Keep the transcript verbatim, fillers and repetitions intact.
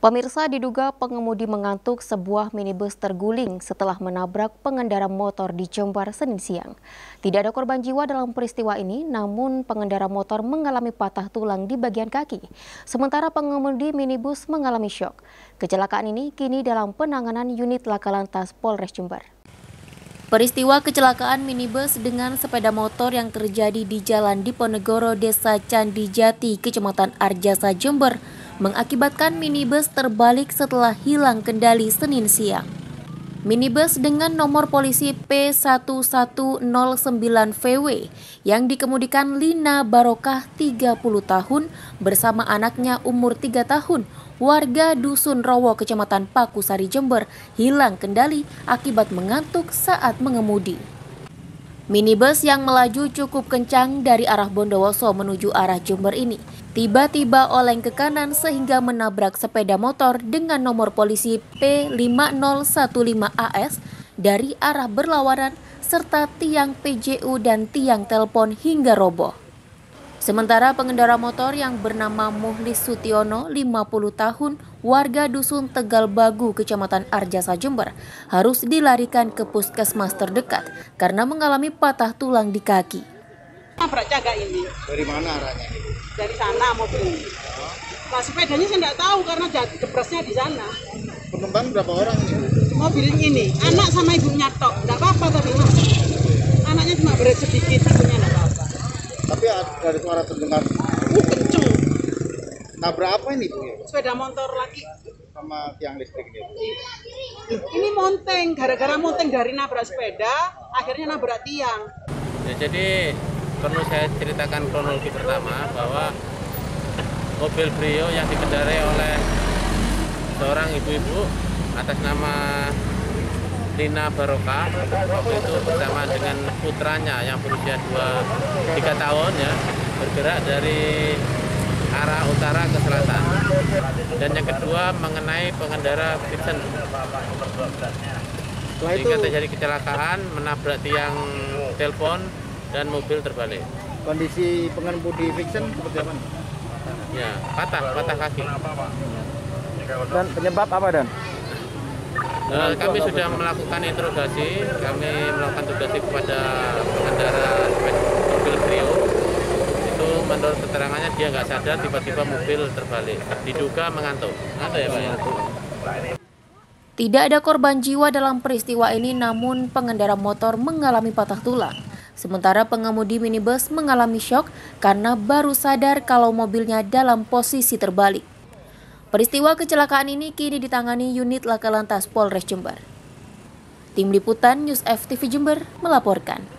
Pemirsa, diduga pengemudi mengantuk, sebuah minibus terguling setelah menabrak pengendara motor di Jember Senin siang. Tidak ada korban jiwa dalam peristiwa ini, namun pengendara motor mengalami patah tulang di bagian kaki. Sementara pengemudi minibus mengalami syok. Kecelakaan ini kini dalam penanganan unit Laka Lantas Polres Jember. Peristiwa kecelakaan minibus dengan sepeda motor yang terjadi di Jalan Diponegoro, Desa Candijati, Kecamatan Arjasa, Jember, mengakibatkan minibus terbalik setelah hilang kendali Senin siang. Minibus dengan nomor polisi P satu satu nol sembilan V W yang dikemudikan Lina Barokah tiga puluh tahun bersama anaknya umur tiga tahun, warga Dusun Rowo, Kecamatan Pakusari, Jember, hilang kendali akibat mengantuk saat mengemudi. Minibus yang melaju cukup kencang dari arah Bondowoso menuju arah Jember ini tiba-tiba oleng ke kanan sehingga menabrak sepeda motor dengan nomor polisi P lima nol satu lima A S dari arah berlawanan serta tiang P J U dan tiang telepon hingga roboh. Sementara pengendara motor yang bernama Muhlis Sutiono, lima puluh tahun, warga Dusun Tegal Bagu, Kecamatan Arjasa, Jember, harus dilarikan ke puskesmas terdekat karena mengalami patah tulang di kaki. Nabrak jaga ini. Dari mana arahnya? Dari sana mobil. Nah, sepedanya saya nggak tahu karena jebrasnya di sana. Penumpang berapa orang ini? Mobil ini, anak sama ibunya tok. Nggak apa-apa tapi mas. Anaknya cuma berat sedikit, ibunya nggak apa-apa. Tapi dari suara terdengar. Uh, kenceng. Nabrak apa ini Bu? Sepeda motor lagi. Sama tiang listrik ini. Ini monteng, gara-gara monteng dari nabrak sepeda, akhirnya nabrak tiang. Ya, jadi perlu saya ceritakan kronologi pertama bahwa mobil Brio yang dikendarai oleh seorang ibu-ibu atas nama Lina Barokah waktu itu bersama dengan putranya yang berusia dua tiga tahun ya bergerak dari arah utara ke selatan. Dan yang kedua mengenai pengendara Vixen. Sehingga terjadi kecelakaan menabrak tiang telepon dan mobil terbalik. Kondisi pengemudi Vixen seperti apa? Ya, patah, patah kaki. Dan penyebab apa Dan? Uh, kami sudah melakukan interogasi, kami melakukan tugas kepada pengendara mobil Brio. Itu menurut keterangannya dia nggak sadar tiba-tiba mobil terbalik. Diduga mengantuk. Ada ya Pak ya? Tidak ada korban jiwa dalam peristiwa ini, namun pengendara motor mengalami patah tulang. Sementara pengemudi minibus mengalami syok karena baru sadar kalau mobilnya dalam posisi terbalik. Peristiwa kecelakaan ini kini ditangani unit Laka Lantas Polres Jember. Tim Liputan News F T V Jember melaporkan.